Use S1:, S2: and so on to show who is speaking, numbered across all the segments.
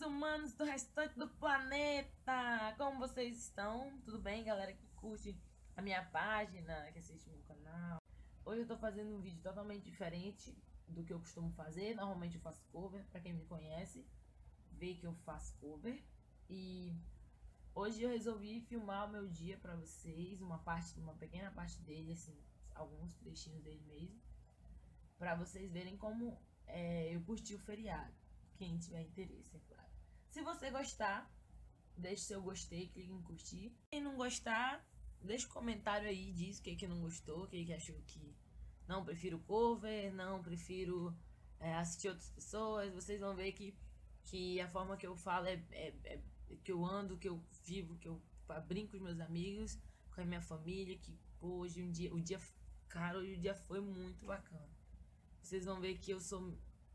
S1: humanos do restante do planeta! Como vocês estão? Tudo bem, galera que curte a minha página, que assiste meu canal? Hoje eu tô fazendo um vídeo totalmente diferente do que eu costumo fazer. Normalmente eu faço cover, pra quem me conhece, vê que eu faço cover. E hoje eu resolvi filmar o meu dia pra vocês, uma pequena parte dele, assim, alguns trechinhos dele mesmo, pra vocês verem como eu curti o feriado. Quem tiver interesse, é claro. Se você gostar, deixe seu gostei, clique em curtir. Quem não gostar, deixa um comentário aí, diz o que não gostou, o que achou que não prefiro cover, não prefiro assistir outras pessoas. Vocês vão ver que a forma que eu falo que eu ando, que eu vivo, que eu brinco com os meus amigos, com a minha família, que pô, hoje hoje o dia foi muito bacana. Vocês vão ver que eu sou...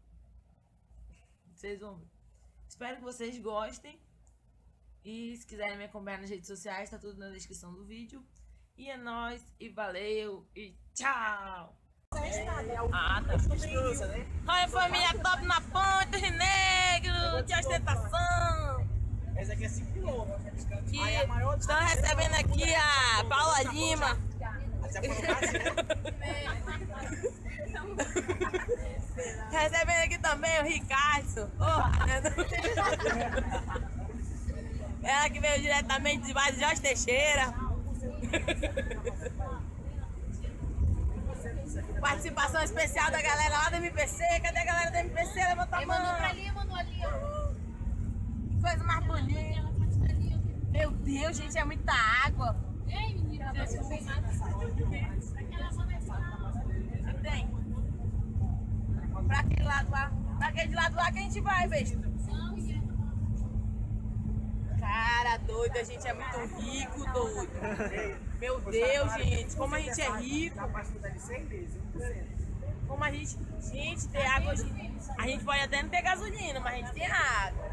S1: Vocês vão ver. Espero que vocês gostem. E se quiserem me acompanhar nas redes sociais, tá tudo na descrição do vídeo. E é nóis, e valeu, e tchau! Ah, tá. Olha a família top na ponte, Rio Negro, de ostentação.
S2: Essa aqui é 5 km.
S1: Estão recebendo aqui a Paula Lima. Recebendo aqui também o Ricardo. Ela que veio diretamente de base de Jorge Teixeira. Participação especial da galera lá do MPC. Cadê a galera do MPC? Levanta a mão.
S3: Mandou ali, ó.
S1: Coisa mais bonita. Meu Deus, gente, é muita água.
S3: Ei, menina, não tem nada. Aquela zona é só.
S1: Tem. Pra aquele lado lá. Pra aquele lado lá que a gente vai, beijo. Cara, doido, a gente é muito rico, doido. Meu Deus, gente, como a gente é rico. Como a gente... Gente, tem água... A gente pode até não ter gasolina, mas a gente tem água.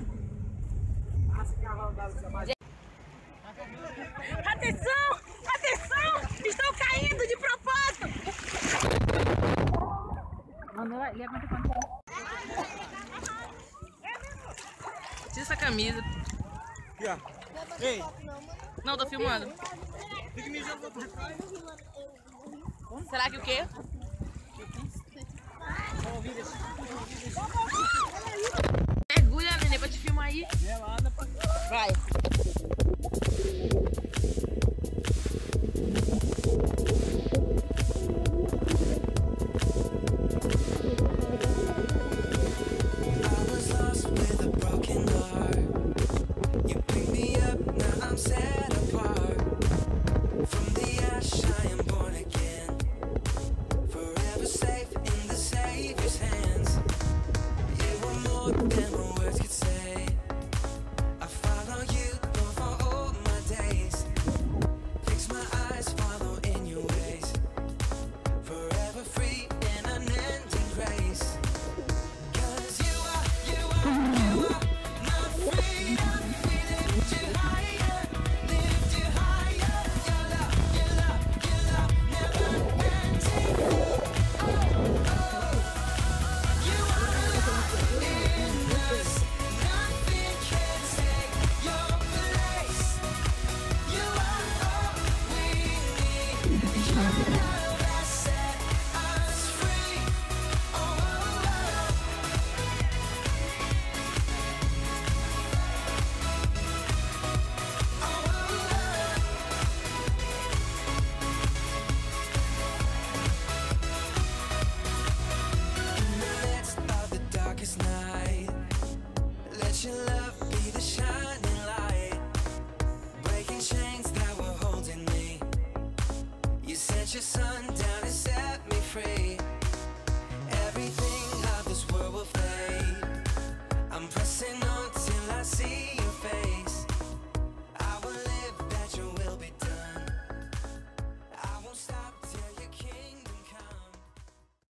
S1: Atenção! Atenção! Estão caindo de propósito! Tira essa camisa.
S2: Aqui, ó. Ei!
S1: Não, tô filmando.
S2: Fica me jogando pra trás.
S1: Será que o quê? Mergulha, neném, pra te filmar aí. Vai.
S4: Your sun down.